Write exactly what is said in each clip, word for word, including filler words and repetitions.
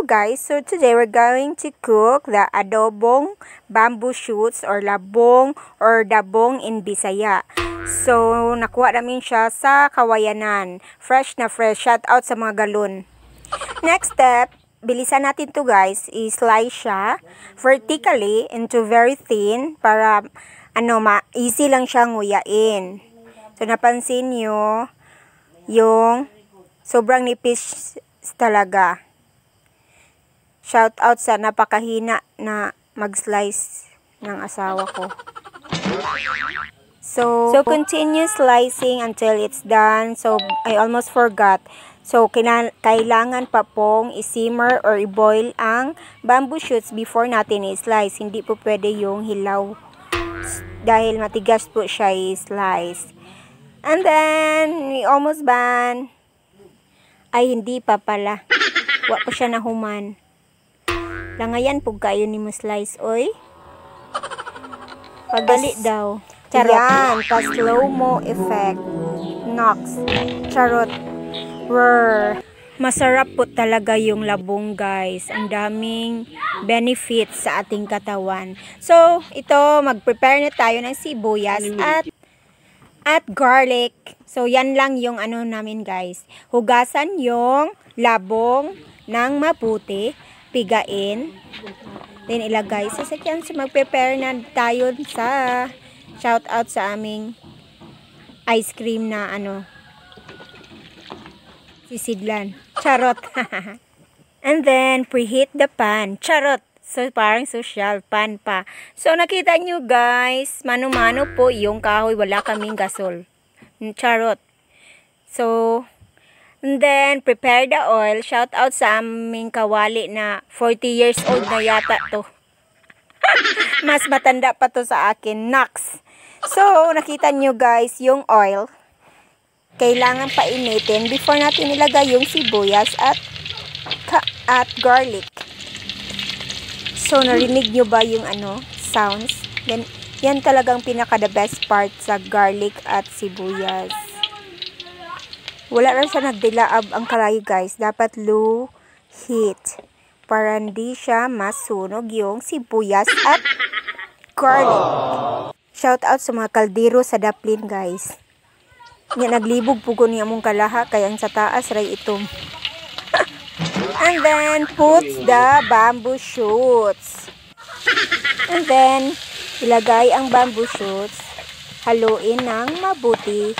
guys, so today we're going to cook the adobong bamboo shoots or labong or dabong in Bisaya. So nakuha namin siya sa Kawayanan. Fresh na fresh. Shout out sa mga galon. Next step, bilisan natin to guys, i-slice siya vertically into very thin para ano ma easy lang siyang nguyain. So napansin nyo yung sobrang nipis talaga. Shout out sa napakahina na mag-slice ng asawa ko. So, so continue slicing until it's done. So, I almost forgot. So, kailangan pa pong i-simmer or i-boil ang bamboo shoots before natin i-slice. Hindi po pwede yung hilaw. Dahil matigas po siya i-slice. And then, we almost done. Ay, hindi pa pala. Wa pa siya nahuman. Langayan po kayo ni mo slice, oy. Pagali daw. Charot. Yan, pa slow-mo effect. Nox. Charot. Rrr. Masarap po talaga yung labong, guys. Ang daming benefits sa ating katawan. So, ito, mag-prepare na tayo ng sibuyas at at garlic. So, yan lang yung ano namin, guys. Hugasan yung labong ng mabuti. Pigain. Then, ilagay sa sakyan. So, mag-prepare na tayo sa shout out sa aming ice cream na ano sisidlan. Charot. And then, preheat the pan. Charot. So, parang social pan pa. So, nakita nyo guys, mano-mano po yung kahoy. Wala kaming gasol. Charot. So, and then, prepare the oil. Shout out sa aming kawali na forty years old na yata to. Mas matanda pa to sa akin. Nox. So, nakita nyo guys, yung oil. Kailangan painitin before natin ilagay yung sibuyas at, at garlic. So, narinig nyo ba yung ano, sounds? Then, yan talagang pinaka the best part sa garlic at sibuyas. Wala rin siya nagdilaab ang kalayo guys. Dapat low heat. Para hindi siya masunog yung sibuyas at garlic. Shout out sa mga kaldero sa Daplin guys. Nga naglibog pugo niya mong kalaha. Kaya sa taas ray itom. And then put the bamboo shoots. And then ilagay ang bamboo shoots. Haluin ng mabuti.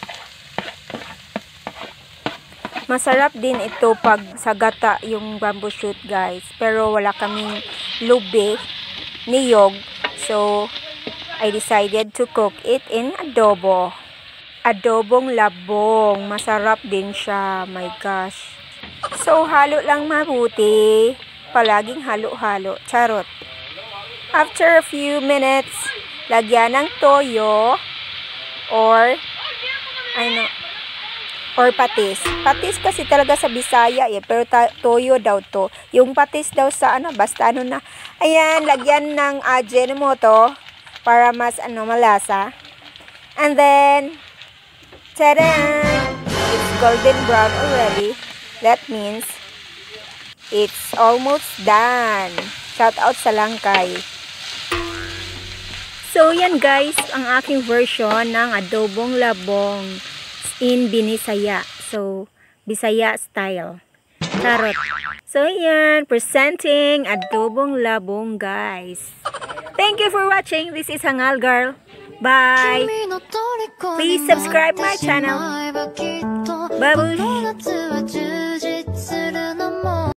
Masarap din ito pag sa gata yung bamboo shoot guys. Pero wala kaming lube, niyog. So, I decided to cook it in adobo. Adobong labong. Masarap din siya. My gosh. So, halo lang mabuti. Palaging halo-halo. Charot. After a few minutes, lagyan ng toyo or ano, or patis. Patis kasi talaga sa Bisaya eh, pero toyo daw to. Yung patis daw sa ano, basta ano na. Ayan, lagyan ng ajinomoto para mas ano, malasa. And then, tadaan! It's golden brown already. That means, it's almost done. Shout out sa Langkay. So, yan guys, ang aking version ng adobong labong in Binisaya. So, Bisaya style. Charot. So, yan. Presenting adobong labong, guys. Thank you for watching. This is Hangal Girl. Bye. Please subscribe my channel. Babush.